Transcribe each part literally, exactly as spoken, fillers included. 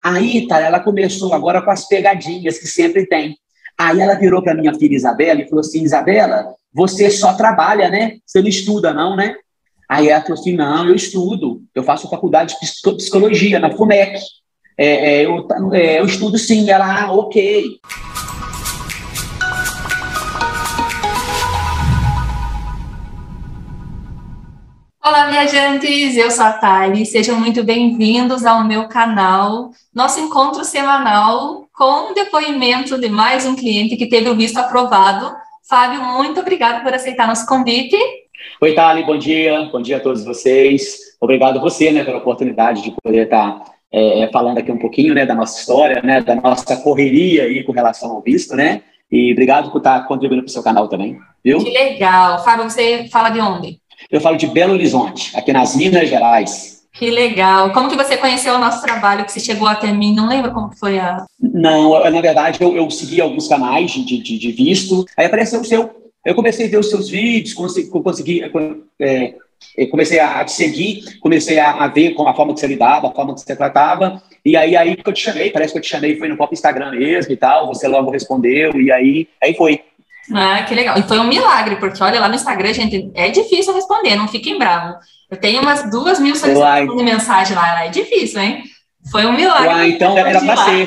Aí, tá, ela começou agora com as pegadinhas que sempre tem. Aí ela virou para minha filha Isabela e falou assim, Isabela, você só trabalha, né? Você não estuda, não, né? Aí ela falou assim, não, eu estudo. Eu faço faculdade de psicologia na FUMEC. É, é, eu, é, eu estudo sim. Ela, ah, ok. Olá, viajantes! Eu sou a Thali, sejam muito bem-vindos ao meu canal, nosso encontro semanal com o depoimento de mais um cliente que teve o visto aprovado. Fábio, muito obrigado por aceitar nosso convite. Oi, Thali, bom dia, bom dia a todos vocês. Obrigado a você, né, pela oportunidade de poder estar é, falando aqui um pouquinho, né, da nossa história, né, da nossa correria aí com relação ao visto, né, e obrigado por estar contribuindo para o seu canal também, viu? Que legal! Fábio, você fala de onde? Eu falo de Belo Horizonte, aqui nas Minas Gerais. Que legal. Como que você conheceu o nosso trabalho, que você chegou até mim? Não lembro como que foi a... Não, na verdade, eu, eu segui alguns canais de, de, de visto, aí apareceu o seu. Eu comecei a ver os seus vídeos, consegui, consegui é, comecei a te seguir, comecei a, a ver com a forma que você lidava, a forma que você tratava, e aí, aí que eu te chamei, parece que eu te chamei, foi no próprio Instagram mesmo e tal, você logo respondeu, e aí, aí foi. Ah, que legal. E foi um milagre, porque olha, lá no Instagram, gente, é difícil responder, não fiquem bravos. Eu tenho umas duas mil solicitações de mensagem lá, lá, é difícil, hein? Foi um milagre. Uai, então era pra ser.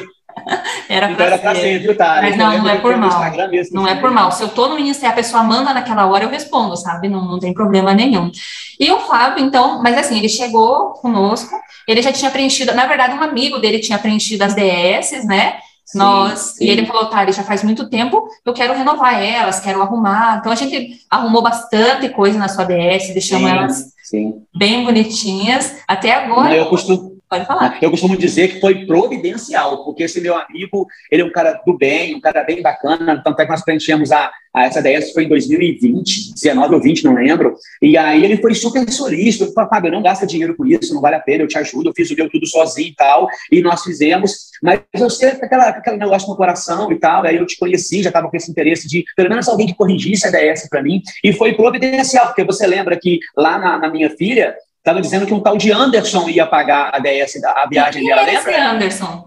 Era então pra era ser. pra ser, viu, tá? Mas não, não é por mal. Não é por mal. Mesmo. Se eu tô no Insta e a pessoa manda naquela hora, eu respondo, sabe? Não, não tem problema nenhum. E o Fábio, então, mas assim, ele chegou conosco, ele já tinha preenchido, na verdade, um amigo dele tinha preenchido as D S, né? Sim, Nós, sim. E ele falou, tá, ele já faz muito tempo, eu quero renovar elas, quero arrumar. Então, a gente arrumou bastante coisa na sua D S, deixamos sim, elas sim. bem bonitinhas. Até agora... Não, eu costumo... Pode falar. Eu costumo dizer que foi providencial, porque esse meu amigo, ele é um cara do bem, um cara bem bacana, tanto é que nós preenchemos a, a essa D S, foi em dois mil e vinte, dezenove ou vinte, não lembro, e aí ele foi super solícito, ele falou, Fábio, não gasta dinheiro com isso, não vale a pena, eu te ajudo, eu fiz o meu tudo sozinho e tal, e nós fizemos, mas eu sei aquela, aquele negócio no coração e tal, aí eu te conheci, já estava com esse interesse de, pelo menos alguém que corrigisse a D S para mim, e foi providencial, porque você lembra que lá na, na minha filha, estava dizendo que um tal de Anderson ia pagar a D S, a viagem dela, lembra? Quem é esse Anderson?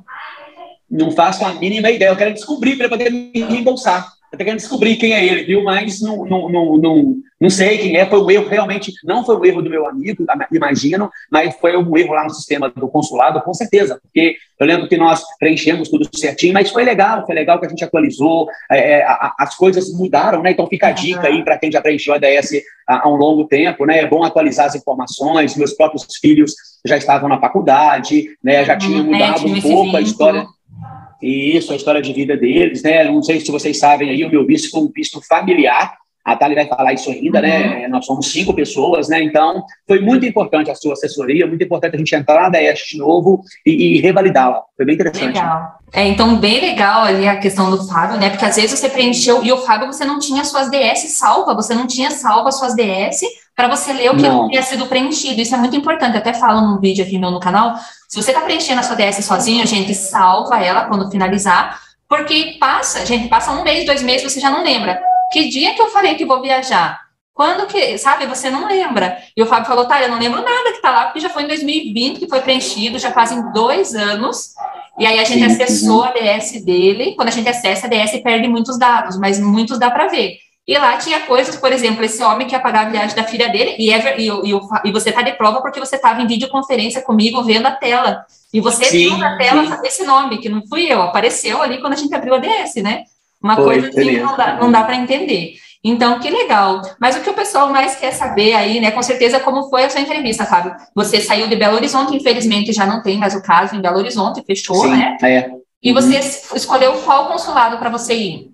Não faço a mínima ideia. Eu quero descobrir para poder me reembolsar. Eu tô querendo descobrir quem é ele, viu? Mas não, não, não, não, não sei quem é. Foi um erro, realmente, não foi um erro do meu amigo, imagino, mas foi um erro lá no sistema do consulado, com certeza. Porque eu lembro que nós preenchemos tudo certinho, mas foi legal, foi legal que a gente atualizou, é, a, as coisas mudaram, né? Então fica a dica aí para quem já preencheu a D S há, há um longo tempo, né? É bom atualizar as informações. Meus próprios filhos já estavam na faculdade, né? Já tinha mudado um pouco a história. Isso, a história de vida deles, né? Não sei se vocês sabem aí, o meu visto foi um visto familiar. A Thali vai falar isso ainda, uhum. né? Nós somos cinco pessoas, né? Então, foi muito importante a sua assessoria, muito importante a gente entrar na D S de novo e, e revalidá-la. Foi bem interessante. Legal. É, então, bem legal ali a questão do Fábio, né? Porque às vezes você preencheu, e o Fábio, você não tinha suas D S salva, você não tinha salva suas D S para você ler o que não. tinha sido preenchido. Isso é muito importante. Eu até falo num vídeo aqui meu no canal. Se você está preenchendo a sua D S sozinho, gente, salva ela quando finalizar, porque passa, gente, passa um mês, dois meses, você já não lembra. Que dia que eu falei que vou viajar? Quando que, sabe, você não lembra. E o Fábio falou, tá, eu não lembro nada que tá lá, porque já foi em dois mil e vinte que foi preenchido, já fazem dois anos. E aí a gente sim, acessou sim. a D S dele. Quando a gente acessa, a D S perde muitos dados, mas muitos dá para ver. E lá tinha coisas, por exemplo, esse homem que ia pagar a viagem da filha dele, e, é, e, e, e você tá de prova porque você estava em videoconferência comigo vendo a tela. E você sim, viu na tela sim. esse nome, que não fui eu, apareceu ali quando a gente abriu a D S, né? Uma Foi, coisa assim que não dá, não dá para entender. Então, que legal. Mas o que o pessoal mais quer saber aí, né, com certeza, como foi a sua entrevista, Fábio? Você saiu de Belo Horizonte, infelizmente já não tem mais o caso em Belo Horizonte, fechou, sim, né? É. E você uhum. escolheu qual consulado para você ir?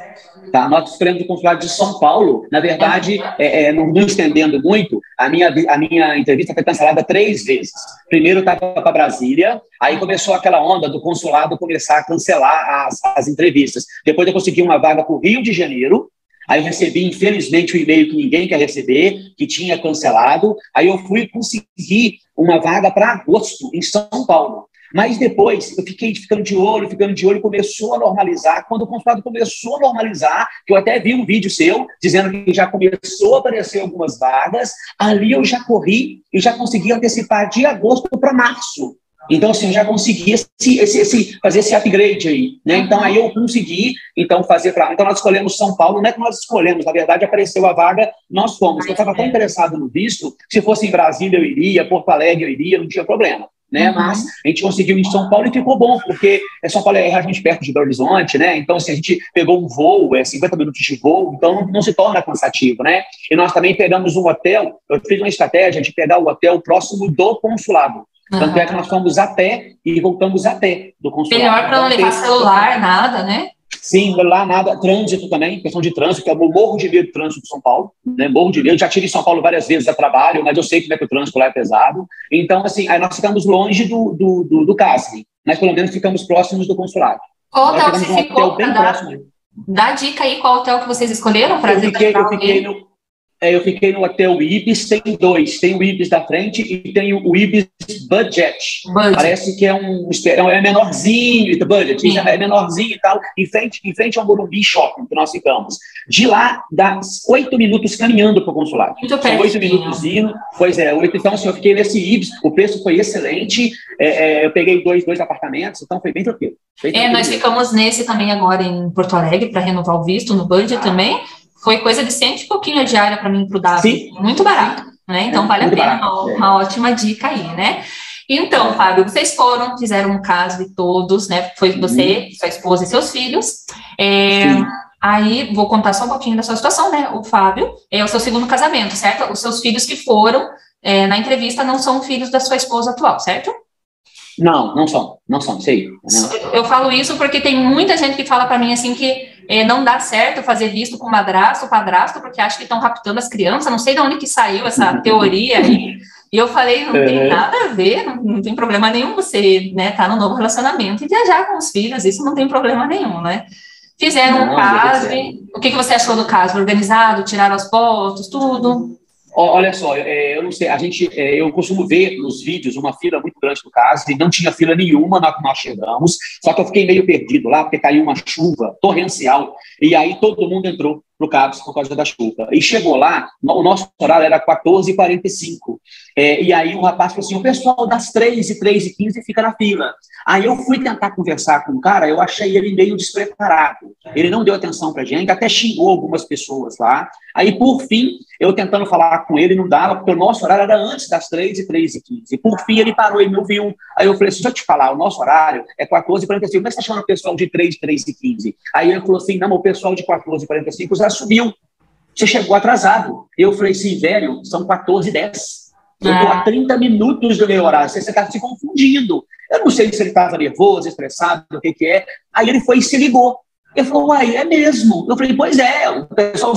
Tá, nós escolhemos o consulado de São Paulo. Na verdade, é, é, não, não estendendo muito, a minha, a minha entrevista foi cancelada três vezes. Primeiro eu estava para Brasília, aí começou aquela onda do consulado começar a cancelar as, as entrevistas. Depois eu consegui uma vaga para o Rio de Janeiro, aí eu recebi, infelizmente, o um e-mail que ninguém quer receber, que tinha cancelado, aí eu fui conseguir uma vaga para agosto, em São Paulo. Mas depois, eu fiquei ficando de olho, ficando de olho, começou a normalizar. Quando o consulado começou a normalizar, que eu até vi um vídeo seu, dizendo que já começou a aparecer algumas vagas, ali eu já corri e já consegui antecipar de agosto para março. Então, assim, eu já consegui esse, esse, esse, fazer esse upgrade aí, né? Então, aí eu consegui, então, fazer para... Então, nós escolhemos São Paulo, não é que nós escolhemos, na verdade, apareceu a vaga, nós fomos. Eu estava tão interessado no visto, se fosse em Brasília eu iria, Porto Alegre eu iria, não tinha problema, né? Uhum. Mas a gente conseguiu em São Paulo e ficou bom, porque São Paulo é relativamente perto de Belo Horizonte, né? Então, assim, a gente pegou um voo, é cinquenta minutos de voo, então não, não se torna cansativo, né? E nós também pegamos um hotel, eu fiz uma estratégia de pegar o hotel próximo do consulado. Tanto uhum. é que nós fomos a pé e voltamos a pé do consulado. Melhor para não levar celular, nada, né? Sim, lá nada. Trânsito também, questão de trânsito, que eu morro de medo de trânsito de São Paulo, né? Morro de medo. Já tive em São Paulo várias vezes a trabalho, mas eu sei que, é que o trânsito lá é pesado. Então, assim, aí nós ficamos longe do, do, do, do casting, mas pelo menos ficamos próximos do consulado. Qual hotel você um ficou? Hotel bem próximo. Dá dica aí qual hotel que vocês escolheram para eu fiquei, eu fiquei no Eu fiquei no hotel Ibis, tem dois, tem o Ibis da frente e tem o Ibis Budget. Budget. Parece que é um é menorzinho, budget, Sim. é menorzinho e tal, em frente, em frente ao Morumbi Shopping que nós ficamos. De lá, dá oito minutos caminhando para o consulado. Muito perto. Oito minutos indo, pois é, oito. Então, assim, eu fiquei nesse Ibis, o preço foi excelente, é, é, eu peguei dois, dois apartamentos, então foi bem tranquilo. Bem tranquilo. É, nós ficamos nesse também agora em Porto Alegre para renovar o visto, no Budget ah. também. Foi coisa de cento e pouquinho a diária para mim para o Davi. Muito barato, né? Então, é, vale a pena. Uma, é. uma ótima dica aí, né? Então, Fábio, vocês foram, fizeram um caso de todos, né? Foi você, sua esposa e seus filhos. É, aí, vou contar só um pouquinho da sua situação, né? O Fábio é o seu segundo casamento, certo? Os seus filhos que foram é, na entrevista não são filhos da sua esposa atual, certo? Não, não são, não são, sei. Não. Eu falo isso porque tem muita gente que fala para mim assim que é, não dá certo fazer visto com madrasto, padrasto, porque acha que estão raptando as crianças, não sei de onde que saiu essa teoria aí, e eu falei, não é. tem nada a ver, não, não tem problema nenhum você, né, tá no novo relacionamento e viajar com os filhos, isso não tem problema nenhum, né? Fizeram não, um caso, o que, que você achou do caso? Organizado, tiraram as fotos, tudo? Olha só, eu não sei, a gente, eu costumo ver nos vídeos uma fila muito grande do caso, e não tinha fila nenhuma na que nós chegamos, só que eu fiquei meio perdido lá, porque caiu uma chuva torrencial, e aí todo mundo entrou pro CAPS por causa da chuva. E chegou lá, o nosso horário era quatorze e quarenta e cinco, é, e aí o rapaz falou assim, o pessoal das três e três e quinze fica na fila. Aí eu fui tentar conversar com o cara, eu achei ele meio despreparado, ele não deu atenção pra gente, até xingou algumas pessoas lá, aí por fim, eu tentando falar com ele, não dava, porque o nosso horário era antes das três e três e quinze, por fim ele parou e me ouviu, aí eu falei assim, deixa eu te falar, o nosso horário é quatorze e quarenta e cinco, como é que você tá chamando o pessoal de três, três e quinze? Aí ele falou assim, não, o pessoal de quatorze e quarenta e cinco já subiu, você chegou atrasado. Eu falei assim, velho, são quatorze e dez. Eu estou há trinta minutos do meu horário, você está se confundindo. Eu não sei se ele estava nervoso, estressado, o que que é. Aí ele foi e se ligou. Ele falou, uai, é mesmo. Eu falei, pois é, o pessoal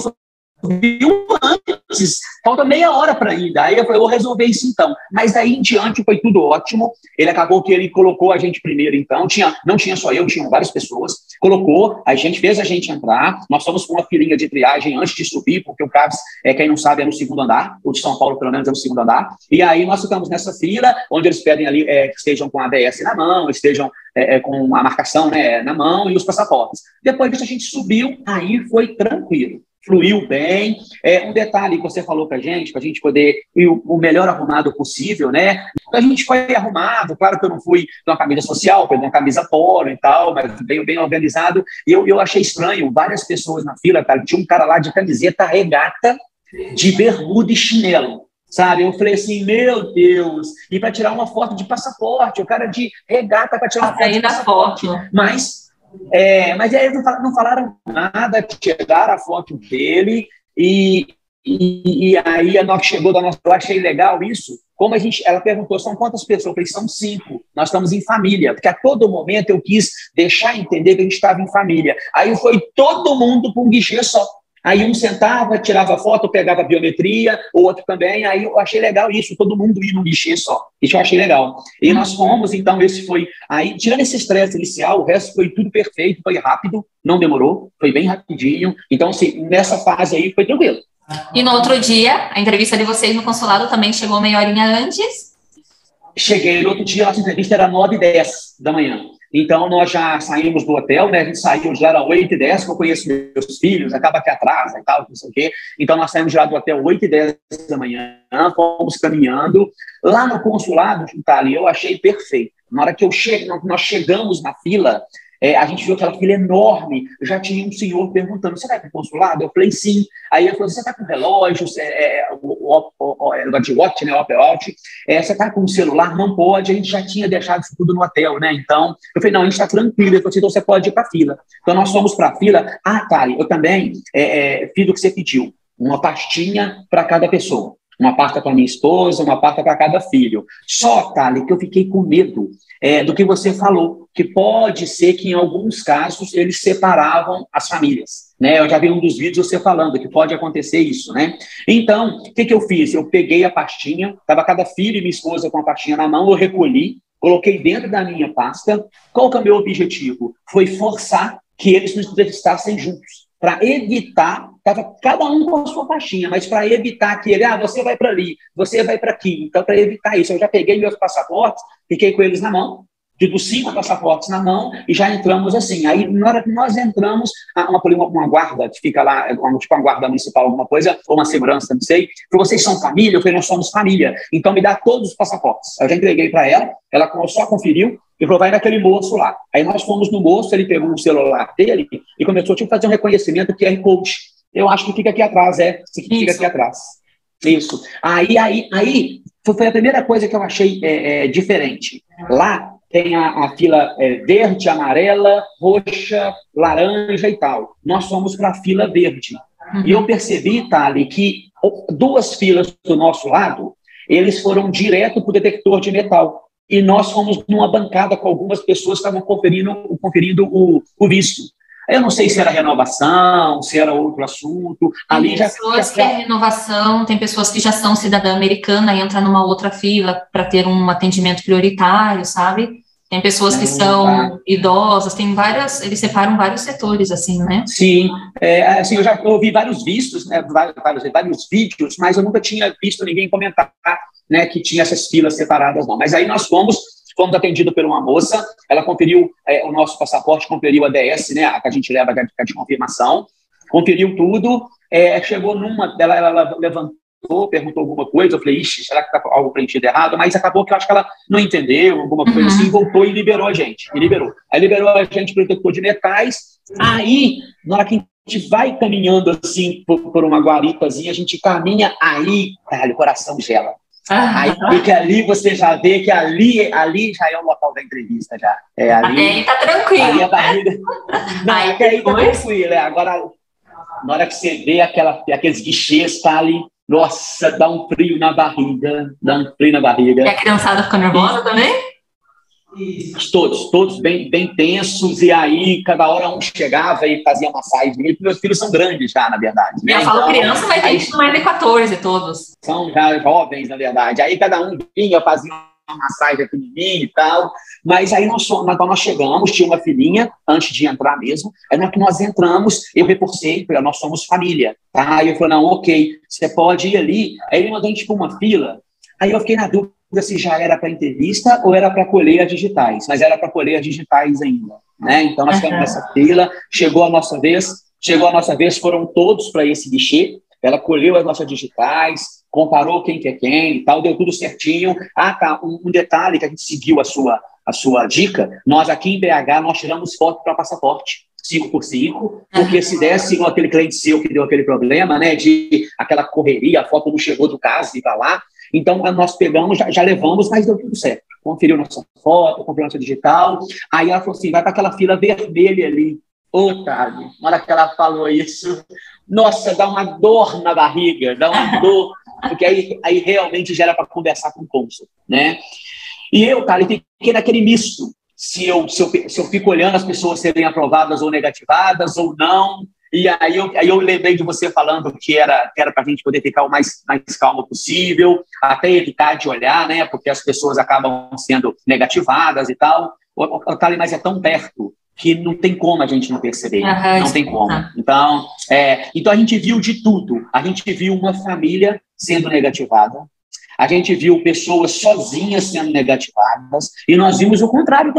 viu antes, falta meia hora para ainda. Aí eu falei, eu vou resolver isso então. Mas daí em diante foi tudo ótimo. Ele acabou que ele colocou a gente primeiro, então. Tinha, não tinha só eu, tinham várias pessoas. Colocou, a gente fez a gente entrar. Nós fomos com uma filinha de triagem antes de subir, porque o CAPS, é, quem não sabe, é no segundo andar. O de São Paulo, pelo menos, é no segundo andar. E aí nós ficamos nessa fila, onde eles pedem ali é, que estejam com a A D S na mão, estejam é, é, com a marcação, né, na mão e os passaportes. Depois disso a gente subiu, aí foi tranquilo. Fluiu bem. É, um detalhe que você falou para a gente, para a gente poder ir o, o melhor arrumado possível, né? A gente foi arrumado, claro que eu não fui de uma camisa social, foi de uma camisa polo e tal, mas bem, bem organizado. E eu, eu achei estranho, várias pessoas na fila, cara, tinha um cara lá de camiseta regata, de bermuda e chinelo, sabe? Eu falei assim, meu Deus, e para tirar uma foto de passaporte, o cara de regata para tirar uma foto de passaporte. Foto. Mas... É, mas aí eles não falaram nada, tiraram a foto dele e, e, e aí a nós chegou da nossa... Eu achei legal isso. Como a gente, ela perguntou, são quantas pessoas? Eu falei, são cinco. Nós estamos em família. Porque a todo momento eu quis deixar entender que a gente estava em família. Aí foi todo mundo para um guichê só. Aí um sentava, tirava foto, pegava biometria, o outro também. Aí eu achei legal isso, todo mundo ia num guichê só. Isso eu achei legal. E nós fomos, então, esse foi... Aí, tirando esse estresse inicial, o resto foi tudo perfeito, foi rápido, não demorou, foi bem rapidinho. Então, assim, nessa fase aí foi tranquilo. E no outro dia, a entrevista de vocês no consulado também chegou meia horinha antes? Cheguei no outro dia, a nossa entrevista era nove e dez da manhã. Então, nós já saímos do hotel, né? A gente saiu, já era oito e dez, que eu conheço meus filhos, acaba que atrasa e tal, não sei o quê. Então, nós saímos já do hotel oito e dez da manhã, fomos caminhando. Lá no consulado, ali, eu achei perfeito. Na hora que eu chego, nós chegamos na fila, é, a gente viu aquela fila enorme, já tinha um senhor perguntando, você vai para o consulado? Eu falei, sim. Aí ele falou, você está com relógio, é, é, o, o, o, de watch, né, o Apple Watch, é, você está com o celular? Não pode, a gente já tinha deixado isso tudo no hotel, né? Então, eu falei, não, a gente está tranquilo. Ele falou assim, então você pode ir para a fila. Então, nós fomos para a fila. Ah, Thali, eu também é, é, fiz o que você pediu, uma pastinha para cada pessoa. Uma pasta para minha esposa, uma pasta para cada filho. Só, Thali, que eu fiquei com medo é, do que você falou, que pode ser que em alguns casos eles separavam as famílias. Né? Eu já vi um dos vídeos você falando que pode acontecer isso. Né? Então, o que, que eu fiz? Eu peguei a pastinha, estava cada filho e minha esposa com a pastinha na mão, eu recolhi, coloquei dentro da minha pasta. Qual que é o meu objetivo? Foi forçar que eles nos entrevistassem juntos, para evitar, estava cada um com a sua pastinha, mas para evitar que ele, ah, você vai para ali, você vai para aqui. Então, para evitar isso, eu já peguei meus passaportes, fiquei com eles na mão, dos cinco passaportes na mão, e já entramos assim. Aí, na hora que nós entramos, uma, uma, uma guarda que fica lá, uma, tipo uma guarda municipal, alguma coisa, ou uma segurança, não sei, falou, vocês são família? Eu falei, nós somos família, então me dá todos os passaportes. Eu já entreguei para ela, ela só conferiu, e falou, vai naquele moço lá. Aí nós fomos no moço, ele pegou o celular dele e começou tipo, a fazer um reconhecimento Q R Code. Eu acho que fica aqui atrás, é. Fica Isso. aqui atrás. Isso. Aí, aí, aí foi a primeira coisa que eu achei é, é, diferente. Lá tem a, a fila é, verde, amarela, roxa, laranja e tal. Nós fomos para a fila verde. Uhum. E eu percebi, Thali, que duas filas do nosso lado, eles foram direto para o detector de metal. E nós fomos numa bancada com algumas pessoas que estavam conferindo, conferindo o, o visto. Eu não sei se era renovação, se era outro assunto. Tem Ali pessoas já, que é renovação, tem pessoas que já são cidadã americana e entram numa outra fila para ter um atendimento prioritário, sabe? Tem pessoas que são tá. idosas, tem várias, eles separam vários setores, assim, né? Sim, é, assim, eu já ouvi vários vistos, né, vários, vários vídeos, mas eu nunca tinha visto ninguém comentar, né, que tinha essas filas separadas, não. Mas aí nós fomos, fomos atendidos por uma moça, ela conferiu é, o nosso passaporte, conferiu a D S, né, a que a gente leva a de confirmação, conferiu tudo, é, chegou numa, ela, ela levantou, perguntou alguma coisa, eu falei, ixi, será que está algo preenchido errado? Mas acabou que eu acho que ela não entendeu, alguma coisa uhum. assim, voltou e liberou a gente, e liberou. Aí liberou a gente para o detector de metais, aí, na hora que a gente vai caminhando assim, por, por uma guaripazinha, a gente caminha, aí, cara, o coração gela. Ah, aí, porque ali você já vê que ali, ali já é o local da entrevista, já. É, ali, até aí tá tranquilo. Aí a barriga... Não, aí até aí tá tranquilo, é. Agora, na hora que você vê aquela, aqueles guichês, tá ali, nossa, dá um frio na barriga, dá um frio na barriga. E a criançada ficou nervosa e... também? Todos, todos bem, bem tensos, e aí cada hora um chegava e fazia massagem. Meus filhos são grandes já, na verdade. Né? Eu falo então, criança, mas tem aí, mais de quatorze todos. São já jovens, na verdade. Aí cada um vinha, fazia uma massagem aqui de mim e tal. Mas aí nós, quando nós chegamos, tinha uma filhinha, antes de entrar mesmo, aí na que nós entramos, eu reforcei, porque nós somos família. Tá? Aí eu falei, não, ok, você pode ir ali. Aí ele mandou a gente para uma fila, aí eu fiquei na dúvida se já era para entrevista ou era para colher as digitais, mas era para colher as digitais ainda, né? Então nós ficamos uhum. nessa fila, chegou a nossa vez, chegou a nossa vez, foram todos para esse guichê, ela colheu as nossas digitais, comparou quem que é quem e tal, deu tudo certinho. Ah, tá, um, um detalhe que a gente seguiu a sua, a sua dica, nós aqui em B H, nós tiramos foto para passaporte, cinco por cinco, porque se desse aquele cliente seu que deu aquele problema, né, de aquela correria, a foto não chegou do caso e tá lá. Então, nós pegamos, já, já levamos, mas deu tudo certo. Conferiu nossa foto, conferiu nossa digital. Aí ela falou assim, vai para aquela fila vermelha ali. Ô, Thali, na hora que ela falou isso, nossa, dá uma dor na barriga, dá uma dor, porque aí, aí realmente já era para conversar com o cônsul, né? E eu, Thali, fiquei naquele misto. Se eu, se, eu, se eu fico olhando as pessoas serem aprovadas ou negativadas ou não. E aí eu, aí eu lembrei de você falando que era que era para a gente poder ficar o mais, mais calmo possível, até evitar de olhar, né? Porque as pessoas acabam sendo negativadas e tal. O, o Thali, mas é tão perto que não tem como a gente não perceber. Uhum, não tem como. Então, é, então, a gente viu de tudo. A gente viu uma família sendo negativada. A gente viu pessoas sozinhas sendo negativadas. E nós vimos o contrário também.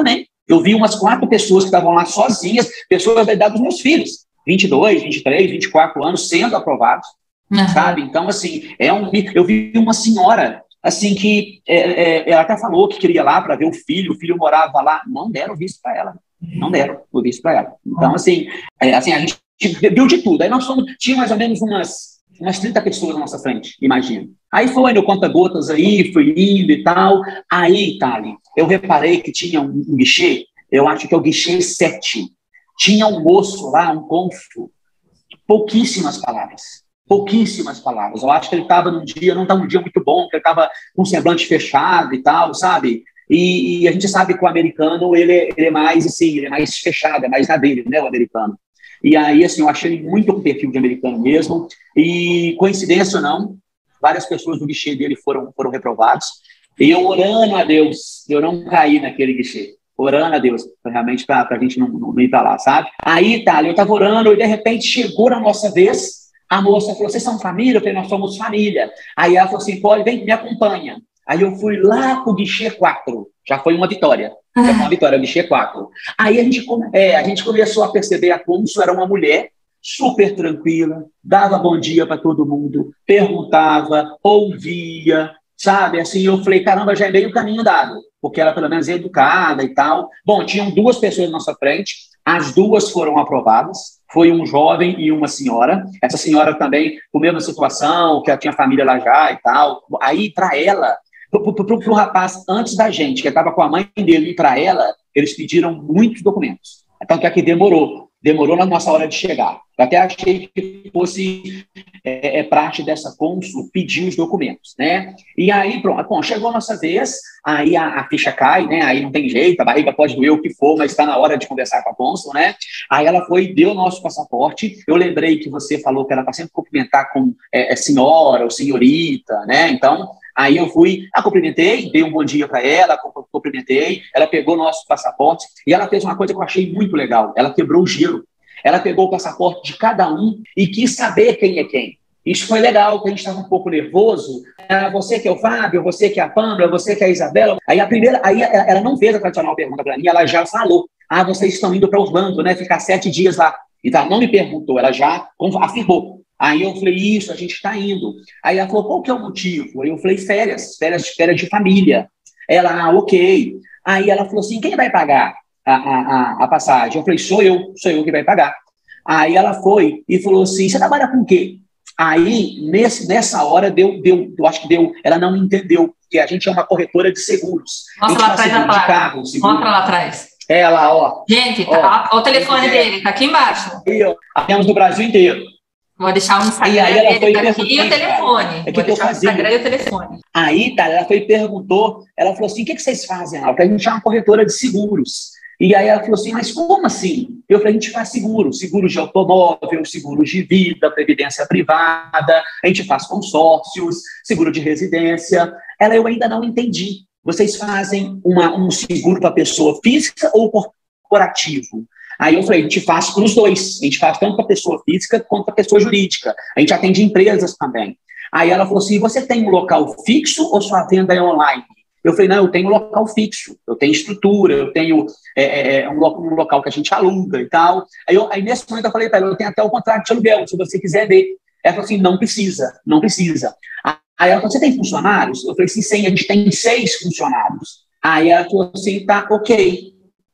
Eu vi umas quatro pessoas que estavam lá sozinhas, pessoas da idade dos meus filhos, vinte e dois, vinte e três, vinte e quatro anos, sendo aprovados, uhum. sabe? Então, assim, é um, eu vi uma senhora, assim, que é, é, ela até falou que queria ir lá para ver o filho, o filho morava lá, não deram visto para ela, não deram o visto para ela. Então, assim, é, assim, a gente viu de tudo. Aí nós fomos, tinha mais ou menos umas, umas trinta pessoas na nossa frente, imagina. Aí foi no conta-gotas aí, foi lindo e tal. Aí, Thali, eu reparei que tinha um, um guichê, eu acho que é o guichê sete. Tinha um moço lá, um cônsul, pouquíssimas palavras. Pouquíssimas palavras. Eu acho que ele estava num dia, não estava um dia muito bom, que ele estava com o semblante fechado e tal, sabe? E, e a gente sabe que o americano, ele, ele é mais assim, ele é mais fechado, é mais na dele, né, o americano. E aí, assim, eu achei ele muito com perfil de americano mesmo. E, coincidência ou não, várias pessoas do guichê dele foram, foram reprovados. E eu orando a Deus, eu não caí naquele guichê. Orando a Deus, realmente, para a gente não, não ir para lá, sabe? Aí, tá, eu estava orando e, de repente, chegou na nossa vez, a moça falou, vocês são família? Eu falei, nós somos família. Aí ela falou assim, pode, vem, me acompanha. Aí eu fui lá para o guichê quatro. Já foi uma vitória. Já foi uma vitória, o guichê quatro. Aí a gente, é, a gente começou a perceber a cônsul era uma mulher super tranquila, dava bom dia para todo mundo, perguntava, ouvia, sabe? Assim, eu falei, caramba, já é meio caminho dado, porque ela pelo menos é educada e tal. Bom, tinham duas pessoas na nossa frente, as duas foram aprovadas, foi um jovem e uma senhora. Essa senhora também, com a mesma situação, que ela tinha família lá já e tal. Aí, para ela, para o rapaz antes da gente, que estava com a mãe dele, e para ela, eles pediram muitos documentos. Tanto é que demorou. Demorou na nossa hora de chegar. Eu até achei que fosse é, é, parte dessa cônsul pedir os documentos, né? E aí, pronto, bom, chegou a nossa vez, aí a, a ficha cai, né? Aí não tem jeito, a barriga pode doer o que for, mas está na hora de conversar com a cônsul, né? Aí ela foi e deu o nosso passaporte. Eu lembrei que você falou que ela está sempre cumprimentar com é, é, senhora ou senhorita, né? Então, aí eu fui, a cumprimentei, dei um bom dia para ela, cumprimentei, ela pegou o nosso passaporte e ela fez uma coisa que eu achei muito legal, ela quebrou o gelo. Ela pegou o passaporte de cada um e quis saber quem é quem. Isso foi legal, porque a gente estava um pouco nervoso. Ah, você que é o Fábio, você que é a Pâmela, você que é a Isabela. Aí a primeira, aí ela não fez a tradicional pergunta para mim, ela já falou. Ah, vocês estão indo para Orlando, né? Ficar sete dias lá. Então, ela não me perguntou, ela já afirmou. Aí eu falei, isso, a gente está indo. Aí ela falou, qual que é o motivo? Aí eu falei, férias, férias, férias de família. Ela, ah, ok. Aí ela falou assim, quem vai pagar a, a, a passagem? Eu falei, sou eu, sou eu que vai pagar. Aí ela foi e falou assim, você trabalha com o quê? Aí, nesse, nessa hora, deu, deu, eu acho que deu, ela não entendeu, porque a gente é uma corretora de seguros. Mostra lá atrás da placa. Mostra lá atrás. É lá, ó. Gente, tá, ó, ó o telefone é, dele, tá aqui embaixo. Aí, ó, temos no Brasil inteiro. Vou deixar o Instagram e aí ela dele foi aqui e o telefone. É Vou deixar o Instagram e o telefone. Aí, tá, ela foi e perguntou, ela falou assim, o que, que vocês fazem? Porque a gente é uma corretora de seguros. E aí ela falou assim, mas como assim? Eu falei, a gente faz seguro, seguros de automóvel, seguros de vida, previdência privada, a gente faz consórcios, seguro de residência. Ela, eu ainda não entendi. Vocês fazem uma, um seguro para pessoa física ou corporativo? Aí eu falei, a gente faz para os dois. A gente faz tanto para pessoa física quanto para pessoa jurídica. A gente atende empresas também. Aí ela falou assim, você tem um local fixo ou sua venda é online? Eu falei, não, eu tenho um local fixo, eu tenho estrutura, eu tenho é, é, um, lo um local que a gente aluga e tal. Aí, eu, aí nesse momento eu falei para ela, eu tenho até o contrato de aluguel, se você quiser ver. Ela falou assim, não precisa, não precisa. Aí ela falou, você tem funcionários? Eu falei assim, sim, a gente tem seis funcionários. Aí ela falou assim, tá, ok.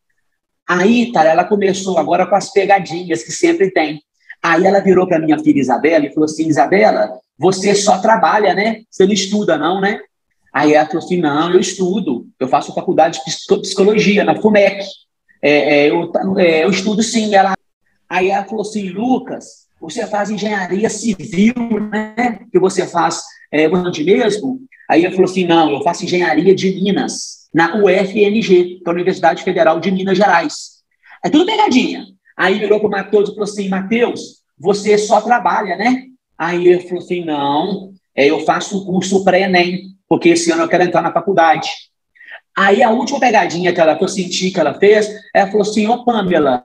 Aí, tá, ela começou agora com as pegadinhas que sempre tem. Aí ela virou para minha filha Isabela e falou assim, Isabela, você só trabalha, né? Você não estuda não, né? Aí ela falou assim, não, eu estudo, eu faço faculdade de psicologia na FUMEC, é, é, eu, é, eu estudo sim. Ela... Aí ela falou assim, Lucas, você faz engenharia civil, né? Que você faz é, onde mesmo? Aí ele falou assim, não, eu faço engenharia de Minas, na U F M G, que é a Universidade Federal de Minas Gerais. É tudo pegadinha. Aí virou para o Matheus e falou assim, Matheus, você só trabalha, né? Aí ele falou assim, não, é, eu faço um curso pré-ENEM, porque esse ano eu quero entrar na faculdade. Aí a última pegadinha que, ela, que eu senti que ela fez, ela falou assim, ô Pâmela,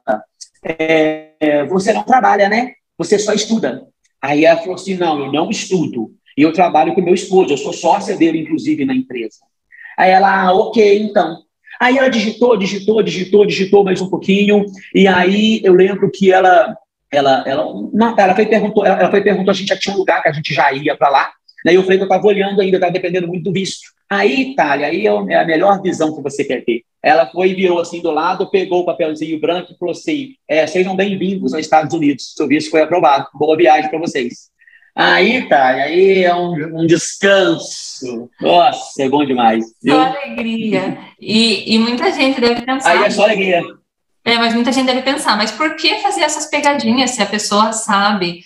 é, você não trabalha, né? Você só estuda. Aí ela falou assim, não, eu não estudo. E eu trabalho com meu esposo, eu sou sócia dele, inclusive, na empresa. Aí ela, ah, ok, então. Aí ela digitou, digitou, digitou, digitou mais um pouquinho, e aí eu lembro que ela, ela, ela, não, ela foi perguntou, ela, ela foi perguntou, a gente já tinha um lugar que a gente já ia para lá, daí eu falei que eu estava olhando ainda, estava dependendo muito do visto. Aí, Thalia, aí é a melhor visão que você quer ter. Ela foi, virou assim do lado, pegou o papelzinho branco e falou assim, é, sejam bem-vindos aos Estados Unidos, seu visto foi aprovado, boa viagem para vocês. Aí, Thalia, aí é um, um descanso. Nossa, é bom demais. Viu? Só alegria. E, e muita gente deve pensar... Aí é só alegria. É, mas muita gente deve pensar, mas por que fazer essas pegadinhas se a pessoa sabe...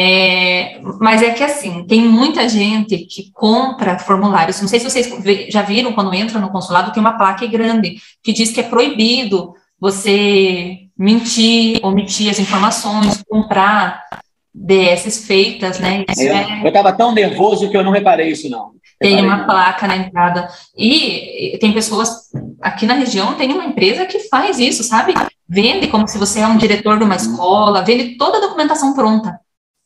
É, mas é que assim, tem muita gente que compra formulários, não sei se vocês já viram, quando entra no consulado tem uma placa grande que diz que é proibido você mentir, omitir as informações, comprar D S feitas, né? Isso eu é... estava tão nervoso que eu não reparei isso não. Tem uma placa na entrada, e tem pessoas, aqui na região tem uma empresa que faz isso, sabe? Vende como se você é um diretor de uma escola, vende toda a documentação pronta.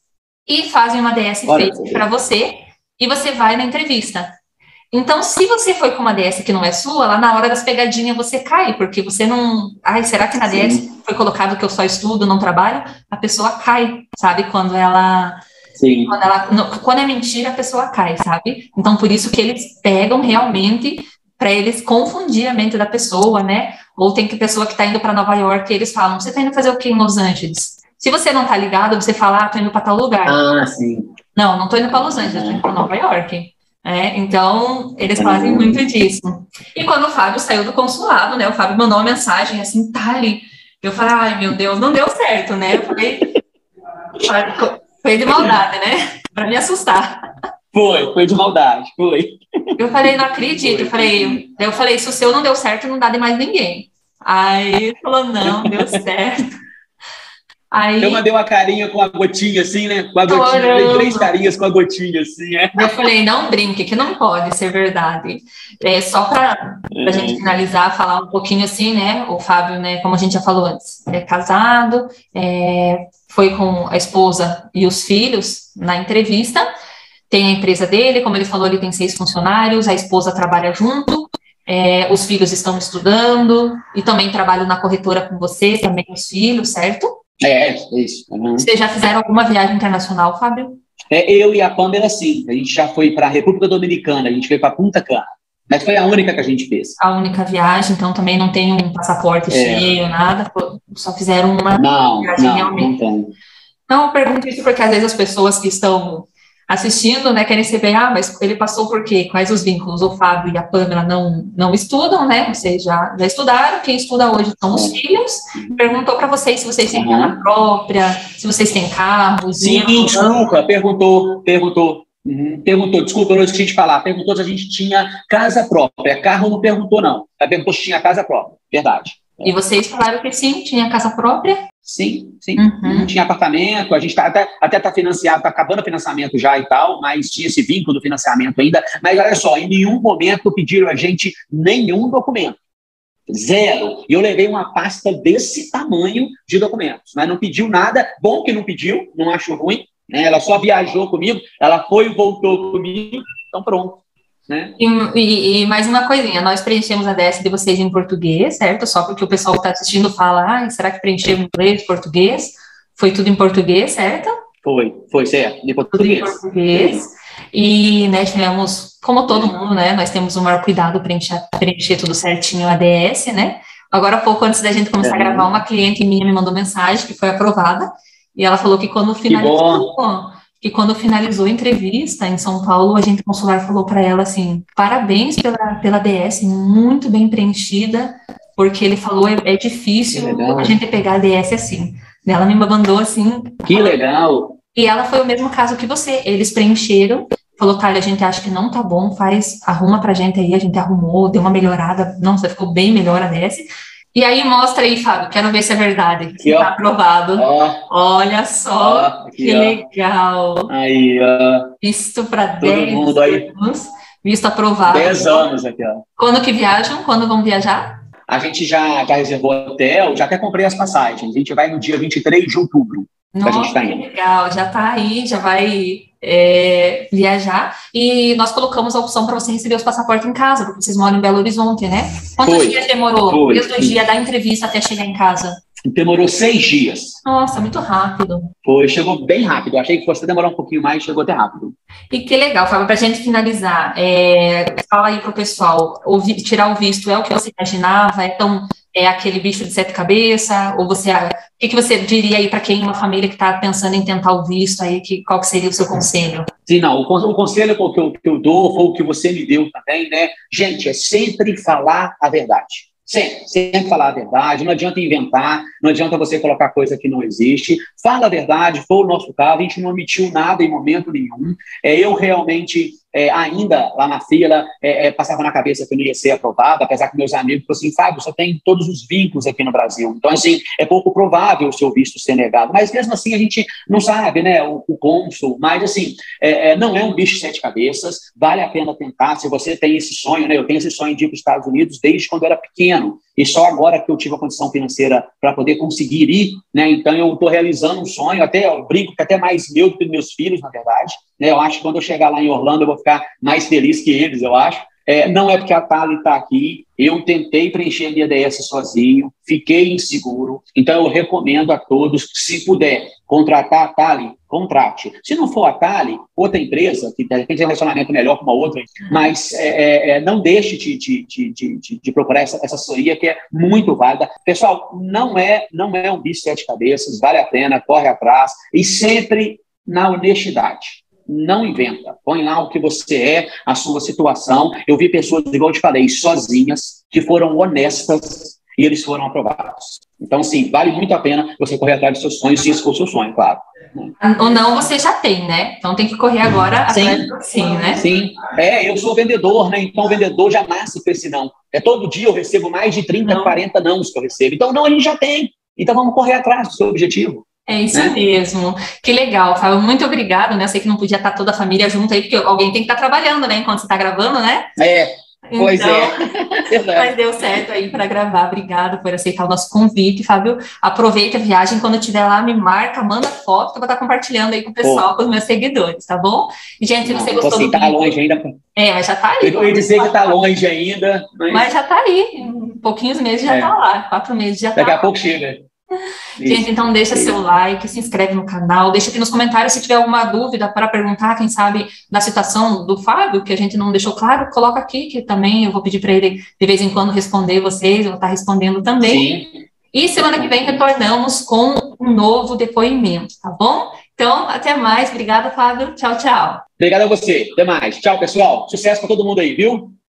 E fazem uma D S feita para você, e você vai na entrevista. Então, se você foi com uma D S que não é sua, lá na hora das pegadinhas você cai, porque você não... Ai, será que na Sim. D S foi colocado que eu só estudo, não trabalho? A pessoa cai, sabe? Quando ela... Sim. Quando, ela, no, quando é mentira, a pessoa cai, sabe? Então, por isso que eles pegam realmente para eles confundir a mente da pessoa, né? Ou tem que pessoa que está indo para Nova York, e eles falam, você está indo fazer o quê em Los Angeles? Se você não tá ligado, você fala, ah, tô indo para tal lugar. Ah, sim. Não, não tô indo para Los Angeles, tô indo para Nova York. É, então, eles fazem muito disso. E quando o Fábio saiu do consulado, né, o Fábio mandou uma mensagem assim, Thali, eu falei, ai, meu Deus, não deu certo, né? Eu falei, foi de maldade, né? Para me assustar. Foi, foi de maldade, foi. Eu falei, não acredito. Eu falei, eu falei, se o seu não deu certo, não dá de mais ninguém. Aí ele falou, não, deu certo. Aí, eu mandei uma carinha com a gotinha, assim, né? Com a gotinha, dei três carinhas com a gotinha, assim, é. Eu falei, não brinque, que não pode ser verdade. É, só para a gente finalizar, falar um pouquinho assim, né? O Fábio, né, como a gente já falou antes, é casado, é, foi com a esposa e os filhos na entrevista, tem a empresa dele, como ele falou, ele tem seis funcionários, a esposa trabalha junto, é, os filhos estão estudando, e também trabalham na corretora com você, também os filhos, certo? É, isso. Uhum. Vocês já fizeram alguma viagem internacional, Fábio? É, eu e a Pamela, sim. A gente já foi para a República Dominicana, a gente foi para Punta Cana. Mas foi a única que a gente fez. A única viagem, então também não tem um passaporte é. cheio, nada, só fizeram uma não, viagem não, realmente. Não tem. Então, eu pergunto isso porque às vezes as pessoas que estão assistindo, né, querem saber, ah, mas ele passou por quê? Quais os vínculos? O Fábio e a Pamela não, não estudam, né? Vocês já, já estudaram, quem estuda hoje são os filhos. Perguntou para vocês se vocês têm casa uhum. própria, se vocês têm carros. Sim, desculpa, perguntou, perguntou. Uhum. Perguntou, desculpa, eu não esqueci de falar. Perguntou se a gente tinha casa própria. Carro não perguntou, não. Ela perguntou se tinha casa própria. Verdade. E vocês falaram que sim, tinha casa própria? Sim, sim. Uhum. Não tinha apartamento, a gente tá, até está até tá financiado, está acabando o financiamento já e tal, mas tinha esse vínculo do financiamento ainda. Mas olha só, em nenhum momento pediram a gente nenhum documento. Zero. E eu levei uma pasta desse tamanho de documentos, mas não pediu nada. Bom que não pediu, não acho ruim. Né? Ela só viajou comigo, ela foi e voltou comigo, então pronto. Né? E, e, e mais uma coisinha, nós preenchemos a D S de vocês em português, certo? Só porque o pessoal que está assistindo fala, ah, será que preencheu em inglês, português? Foi tudo em português, certo? Foi, foi certo, em português. Tudo em português. E, né, tivemos, como todo mundo, né, nós temos o maior cuidado para preencher, preencher tudo certinho a D S, né? Agora, há pouco antes da gente começar é. a gravar, uma cliente minha me mandou mensagem que foi aprovada, e ela falou que quando finalizou... Que que quando finalizou a entrevista em São Paulo, o agente consular falou para ela assim, parabéns pela, pela D S, muito bem preenchida, porque ele falou, é, é difícil a gente pegar a D S assim. Ela me mandou assim... Que legal! E ela foi o mesmo caso que você, eles preencheram, falou, Thali, a gente acha que não tá bom, faz, arruma pra gente aí, a gente arrumou, deu uma melhorada, nossa, ficou bem melhor a D S. E aí, mostra aí, Fábio, quero ver se é verdade, se está aprovado. Ó, Olha só, ó, aqui, que ó. legal. Aí, ó. Visto para dez anos, visto aprovado. dez anos aqui, ó. Quando que viajam? Quando vão viajar? A gente já, já reservou hotel, já até comprei as passagens. A gente vai no dia vinte e três de outubro. Nossa, a gente tá indo. Legal, já está aí, já vai é, viajar, e nós colocamos a opção para você receber os passaportes em casa, porque vocês moram em Belo Horizonte, né? Quantos Foi. dias demorou Foi. desde o dia da entrevista até chegar em casa? Demorou seis dias. Nossa, muito rápido. Foi, chegou bem rápido. Eu achei que fosse demorar um pouquinho mais, chegou até rápido. E que legal, Fábio, para a gente finalizar, é, fala aí para o pessoal, o, tirar o visto é o que você imaginava? É tão é aquele bicho de sete cabeças? Ou você, o que, que você diria aí para quem, uma família que está pensando em tentar o visto aí, que, qual que seria o seu conselho? Sim, não, o, o conselho que eu, que eu dou foi o que você me deu também, né? Gente, é sempre falar a verdade. Sempre, sempre falar a verdade, não adianta inventar, não adianta você colocar coisa que não existe. Fala a verdade, foi o nosso caso, a gente não omitiu nada em momento nenhum. É, eu realmente, é, ainda lá na fila, é, é, passava na cabeça que eu não ia ser aprovado, apesar que meus amigos falaram assim, Fábio, você tem todos os vínculos aqui no Brasil, então, assim, é pouco provável o seu visto ser negado. Mas, mesmo assim, a gente não sabe, né, o, o cônsul, mas, assim, é, é, não é um bicho de sete cabeças, vale a pena tentar. Se você tem esse sonho, né, eu tenho esse sonho de ir para os Estados Unidos desde quando eu era pequeno, e só agora que eu tive a condição financeira para poder conseguir ir, né? Então eu estou realizando um sonho, até eu brinco que até mais meu do que meus filhos, na verdade, né? Eu acho que quando eu chegar lá em Orlando eu vou ficar mais feliz que eles, eu acho. É, não é porque a Thali está aqui, eu tentei preencher a minha D S sozinho, fiquei inseguro, então eu recomendo a todos, se puder contratar a Thali, contrate. Se não for a Thali, outra empresa, que de repente tem um relacionamento melhor com uma outra, mas é, é, não deixe de, de, de, de, de procurar essa, essa assessoria, que é muito válida. Pessoal, não é, não é um bicho de sete cabeças, vale a pena, corre atrás, e sempre na honestidade. Não inventa, põe lá o que você é, a sua situação. Eu vi pessoas, igual eu te falei, sozinhas, que foram honestas e eles foram aprovados. Então, sim, vale muito a pena você correr atrás dos seus sonhos, se isso for o seu sonho, claro. Ou não, você já tem, né? Então tem que correr agora atrás do sim, né? Sim, é, eu sou vendedor, né? Então o vendedor já nasce com esse não. É, todo dia eu recebo mais de trinta, não. quarenta nãos que eu recebo. Então, não, a gente já tem. Então vamos correr atrás do seu objetivo. É isso né? mesmo. Que legal, Fábio. Muito obrigada, né? Eu sei que não podia estar toda a família junto aí, porque alguém tem que estar trabalhando, né? Enquanto você está gravando, né? É, pois então, é. Mas deu certo aí para gravar. Obrigada por aceitar o nosso convite, Fábio. Aproveita a viagem. Quando estiver lá, me marca, manda foto, que eu vou estar compartilhando aí com o pessoal, Pô. com os meus seguidores, tá bom? E, gente, se você não, gostou você do tá vídeo... longe ainda. É, mas já tá ali. Eu ia dizer que tá longe ainda. Mas, mas já tá ali. Em pouquinhos meses já é. tá lá. Quatro meses já Daqui tá Daqui a lá. pouco chega. Gente, Isso. então deixa Isso. seu like, se inscreve no canal, deixa aqui nos comentários se tiver alguma dúvida para perguntar, quem sabe, da situação do Fábio, que a gente não deixou claro, coloca aqui, que também eu vou pedir para ele de vez em quando responder vocês, eu vou estar respondendo também. Sim. E semana que vem retornamos com um novo depoimento, tá bom? Então, até mais, obrigada, Fábio, tchau, tchau. Obrigado a você, até mais, tchau, pessoal, sucesso para todo mundo aí, viu?